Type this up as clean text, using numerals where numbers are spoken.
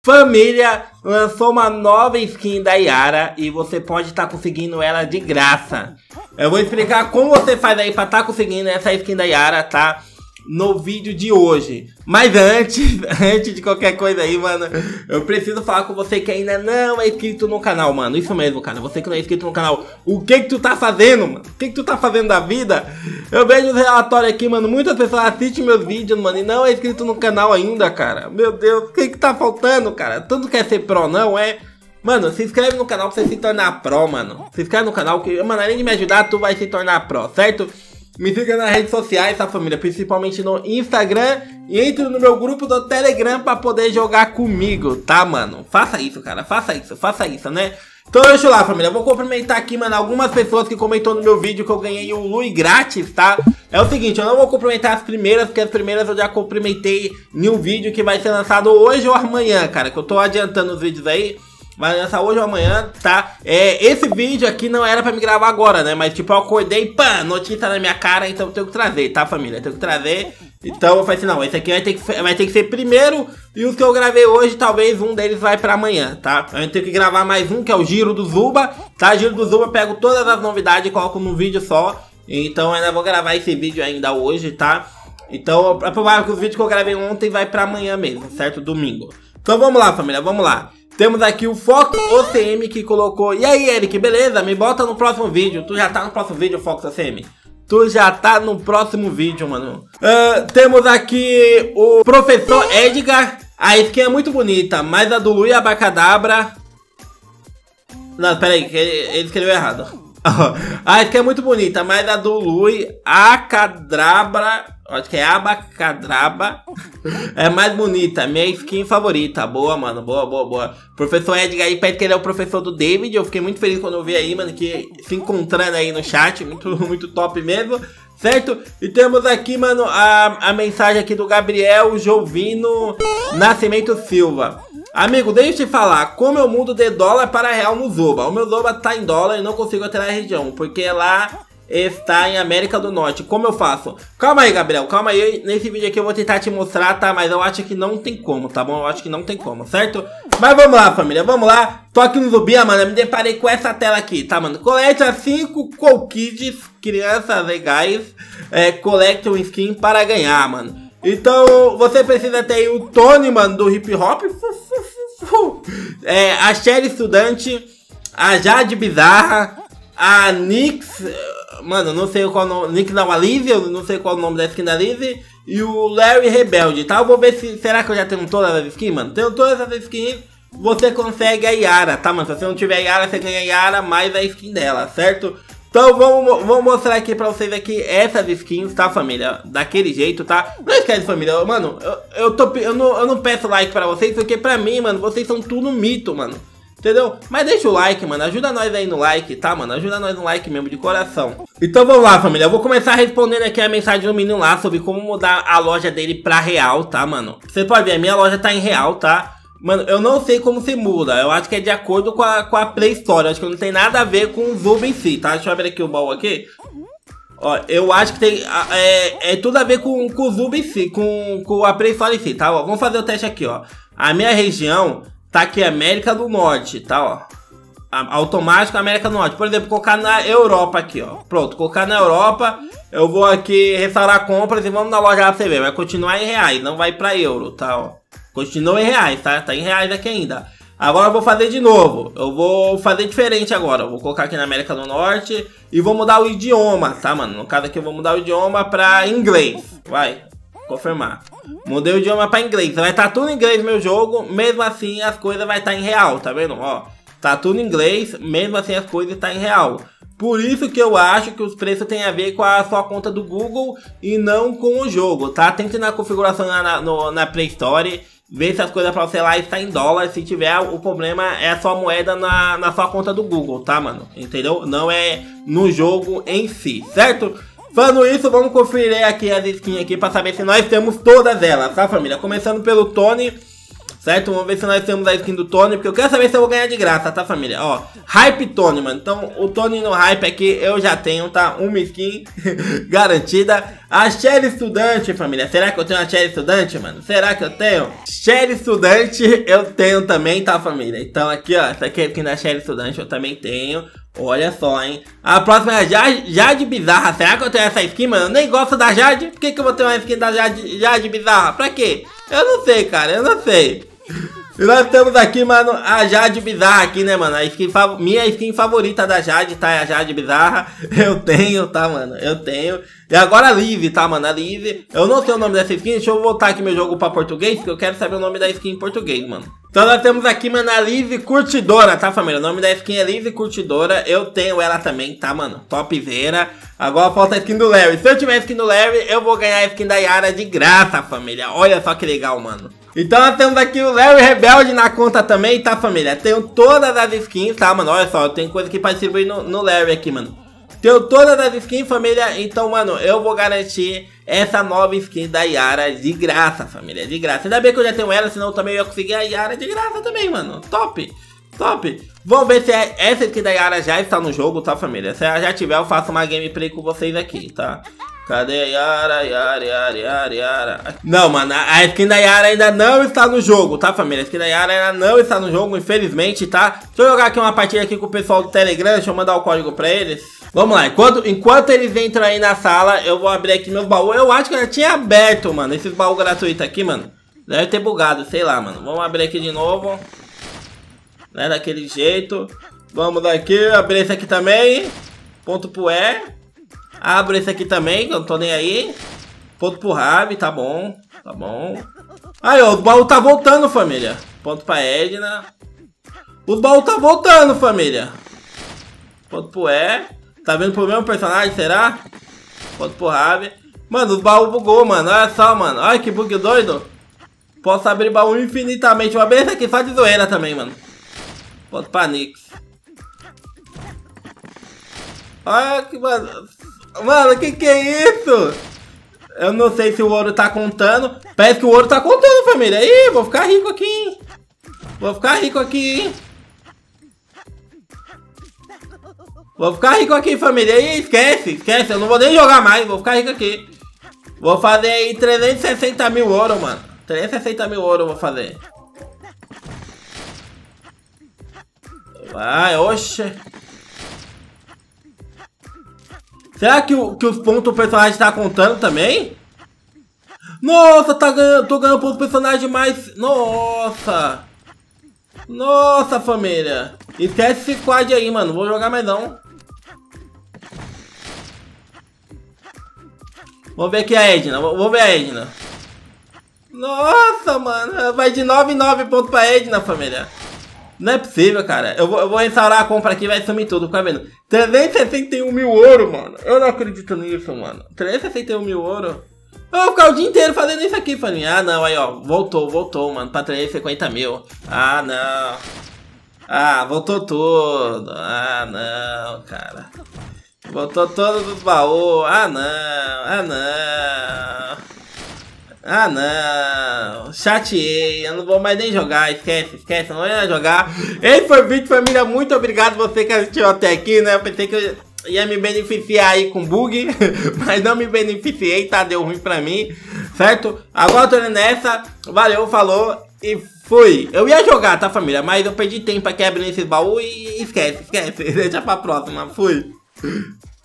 Família, lançou uma nova skin da Yara e você pode estar conseguindo ela de graça. Eu vou explicar como você faz aí pra estar conseguindo essa skin da Yara, tá? No vídeo de hoje. Mas antes de qualquer coisa aí, mano, eu preciso falar com você que ainda não é inscrito no canal, mano. Isso mesmo, cara. Você que não é inscrito no canal, o que tu tá fazendo, mano? O que tu tá fazendo da vida? Eu vejo os relatórios aqui, mano. Muitas pessoas assistem meus vídeos, mano, e não é inscrito no canal ainda, cara. Meu Deus, o que tá faltando, cara? Tanto quer ser pro, não é? Mano, se inscreve no canal pra você se tornar pro, mano. Se inscreve no canal que, mano, além de me ajudar, tu vai se tornar pro, certo? Me siga nas redes sociais, tá, família? Principalmente no Instagram. E entre no meu grupo do Telegram pra poder jogar comigo, tá, mano? Faça isso, cara. Faça isso, né? Então deixa eu lá, família. Eu vou cumprimentar aqui, mano, algumas pessoas que comentou no meu vídeo que eu ganhei o Lui grátis, tá? É o seguinte, eu não vou cumprimentar as primeiras, porque as primeiras eu já cumprimentei em um vídeo que vai ser lançado hoje ou amanhã, cara. Que eu tô adiantando os vídeos aí. Vai lançar hoje ou amanhã, tá? Esse vídeo aqui não era pra me gravar agora, né? Mas tipo, eu acordei, pã, notícia na minha cara, então eu tenho que trazer, tá, família? Eu tenho que trazer. Então eu falei assim, não, esse aqui vai ter que ser primeiro. E os que eu gravei hoje, talvez um deles vai pra amanhã, tá? Eu tenho que gravar mais um, que é o Giro do Zuba, tá? Giro do Zuba, eu pego todas as novidades e coloco num vídeo só. Então eu ainda vou gravar esse vídeo ainda hoje, tá? Então é provável que os vídeos que eu gravei ontem vai pra amanhã mesmo, certo? Domingo. Então vamos lá, família, vamos lá. Temos aqui o Fox OCM que colocou. E aí, Eric, beleza? Me bota no próximo vídeo. Tu já tá no próximo vídeo, Fox OCM? Tu já tá no próximo vídeo, mano. Temos aqui o Professor Edgar. A skin é muito bonita, mas a do Lui Abacadabra... Não, pera aí, ele escreveu errado. A skin é muito bonita, mas a do Lui Acadrabra... Acho que é Abacadraba. É mais bonita, minha skin favorita. Boa, mano, boa. Professor Edgar aí, parece que ele é o professor do David. Eu fiquei muito feliz quando eu vi aí, mano, que se encontrando aí no chat. Muito top mesmo, certo? E temos aqui, mano, a mensagem aqui do Gabriel Jovino Nascimento Silva. Amigo, deixa eu te falar, como eu mudo de dólar para real no Zuba? O meu Zuba tá em dólar e não consigo alterar a região, porque lá... está em América do Norte. Como eu faço? Calma aí, Gabriel. Calma aí. Nesse vídeo aqui eu vou tentar te mostrar, tá? Mas eu acho que não tem como, tá bom? Eu acho que não tem como, certo? Mas vamos lá, família. Vamos lá. Tô aqui no Zubia, mano. Eu me deparei com essa tela aqui, tá, mano? Colete as 5 Cokids, crianças legais. Colete um skin para ganhar, mano. Então, você precisa ter aí o Tony, mano, do hip hop. A Shelly Estudante. A Jade Bizarra. A Nix... Mano, não sei qual o nome. Nick da Alize, eu não sei qual o nome da skin da Alize. E o Larry Rebelde, tá? Eu vou ver se... Será que eu já tenho todas as skins, mano? Tenho todas as skins. Você consegue a Yara, tá, mano? Se você não tiver a Yara, você ganha a Yara mais a skin dela, certo? Então vamos mostrar aqui pra vocês aqui essas skins, tá, família? Daquele jeito, tá? Não esquece, família. Mano, eu não peço like pra vocês, porque pra mim, mano, vocês são tudo mito, mano. Entendeu? Mas deixa o like, mano. Ajuda nós aí no like, tá, mano? Ajuda nós no like mesmo, de coração. Então vamos lá, família. Eu vou começar respondendo aqui a mensagem do menino lá sobre como mudar a loja dele pra real, tá, mano? Você pode ver, a minha loja tá em real, tá? Mano, eu não sei como se muda. Eu acho que é de acordo com a Play Store. Eu acho que não tem nada a ver com o Zuba em si, tá? Deixa eu abrir aqui o baú aqui. Ó, eu acho que tem... tudo a ver com o Zuba em si, com a Play Store em si, tá? Ó, vamos fazer o teste aqui, ó. A minha região... tá aqui América do Norte, tá, ó. Automático América do Norte. Por exemplo, colocar na Europa aqui, ó. Pronto, colocar na Europa. Eu vou aqui restaurar compras e vamos na loja lá pra você ver. Vai continuar em reais, não vai pra euro, tá, ó. Continua em reais, tá? Tá em reais aqui ainda. Agora eu vou fazer de novo. Eu vou fazer diferente agora. Eu vou colocar aqui na América do Norte e vou mudar o idioma, tá, mano? No caso aqui eu vou mudar o idioma pra inglês. Vai. Confirmar. Mudei o idioma pra inglês. Vai estar tudo em inglês meu jogo. Mesmo assim as coisas vai estar em real, tá vendo? Ó, tá tudo em inglês. Mesmo assim as coisas estão em real. Por isso que eu acho que os preços têm a ver com a sua conta do Google e não com o jogo, tá? Tente na configuração na Play Store. Ver se as coisas pra você lá está em dólar. Se tiver, o problema é a sua moeda na sua conta do Google, tá, mano? Entendeu? Não é no jogo em si, certo? Falando isso, vamos conferir aqui as skins aqui pra saber se nós temos todas elas, tá, família? Começando pelo Tony. certo? Vamos ver se nós temos a skin do Tony, porque eu quero saber se eu vou ganhar de graça, tá, família? Ó, Hype Tony, mano. Então, o Tony no Hype aqui eu já tenho, tá? Uma skin garantida. A Shelly Estudante, família. Será que eu tenho a Shelly Estudante, mano? Será que eu tenho? Shelly Estudante eu tenho também, tá, família? Então, aqui, ó, essa aqui é a skin da Shelly Estudante, eu também tenho. Olha só, hein? A próxima é a Jade Bizarra. Será que eu tenho essa skin, mano? Eu nem gosto da Jade. Por que eu vou ter uma skin da Jade Bizarra? Pra quê? Eu não sei, cara. Eu não sei. E nós temos aqui, mano, a Jade Bizarra aqui, né, mano? A skin minha skin favorita da Jade, tá? É a Jade Bizarra. Eu tenho, tá, mano? Eu tenho. E agora a Liv, tá, mano? A Liv. Eu não sei o nome dessa skin. Deixa eu voltar aqui meu jogo pra português, porque eu quero saber o nome da skin em português, mano. Então nós temos aqui, mano, a Liv Curtidora, tá, família? O nome da skin é Liv Curtidora. Eu tenho ela também, tá, mano? Topzera. Agora falta a skin do Larry. Se eu tiver a skin do Larry, eu vou ganhar a skin da Yara de graça, família. Olha só que legal, mano. Então nós temos aqui o Larry Rebelde na conta também, tá, família? Tenho todas as skins, tá, mano? Olha só, eu tenho coisa aqui pra distribuir no Larry aqui, mano. Tenho todas as skins, família. Então, mano, eu vou garantir essa nova skin da Yara de graça, família. De graça. Ainda bem que eu já tenho ela, senão eu também ia conseguir a Yara de graça também, mano. Top. Top. Vamos ver se essa skin da Yara já está no jogo, tá, família? Se ela já tiver, eu faço uma gameplay com vocês aqui, tá? Cadê a Yara? Não, mano, a skin da Yara ainda não está no jogo, tá, família? A skin da Yara ainda não está no jogo, infelizmente, tá? Deixa eu jogar aqui uma partida aqui com o pessoal do Telegram, deixa eu mandar o código pra eles. Vamos lá, enquanto eles entram aí na sala, eu vou abrir aqui meus baús. Eu acho que eu já tinha aberto, mano, esses baús gratuitos aqui, mano. Deve ter bugado, sei lá, mano. Vamos abrir aqui de novo. Né, daquele jeito. Vamos daqui, abrir esse aqui também. Ponto pro E. Abro esse aqui também, que eu não tô nem aí. Ponto pro Rabi, tá bom. Tá bom. Aí, ó, o baú tá voltando, família. Ponto pra Edna. O baú tá voltando, família. Ponto pro E. Tá vendo pro mesmo personagem, será? Ponto pro Rabi. Mano, o baú bugou, mano. Olha só, mano. Olha que bug doido. Posso abrir baú infinitamente. Vou abrir esse aqui só de zoeira também, mano. Ponto pra Nix. Olha que, mano. Mano, que é isso? Eu não sei se o ouro tá contando. Parece que o ouro tá contando, família. Ih, vou ficar rico aqui, hein? Vou ficar rico aqui, hein? Vou ficar rico aqui, família. Ih, esquece. Eu não vou nem jogar mais. Vou ficar rico aqui. Vou fazer aí 360 mil ouro, mano. 360 mil ouro eu vou fazer. Vai, oxe. Será que os pontos do personagem tá contando também? Nossa, tô ganhando pontos do personagem mais... Nossa. Nossa, família. Esquece esse quad aí, mano. Vou jogar mais não. Vamos ver aqui a Edna. Vou ver a Edna. Nossa, mano. Vai de 9 em 9 pontos pra Edna, família. Não é possível, cara. Eu vou restaurar a compra aqui e vai sumir tudo, fica vendo. 361 mil ouro, mano. Eu não acredito nisso, mano. 361 mil ouro. Eu vou ficar o dia inteiro fazendo isso aqui, família. Ah, não, aí, ó. Voltou, mano. Pra 350 mil. Ah, não. Ah, voltou tudo. Ah, não, cara. Voltou todos os baús. Ah, não. Ah, não. Chateei. Eu não vou mais nem jogar. Esquece. Eu não ia jogar. Esse foi o vídeo, família. Muito obrigado você que assistiu até aqui, né? Eu pensei que eu ia me beneficiar aí com bug. Mas não me beneficiei, tá? Deu ruim pra mim. Certo? Agora eu tô indo nessa. Valeu, falou e fui. Eu ia jogar, tá, família? Mas eu perdi tempo aqui abrindo esses baús e esquece. Deixa pra próxima. Fui.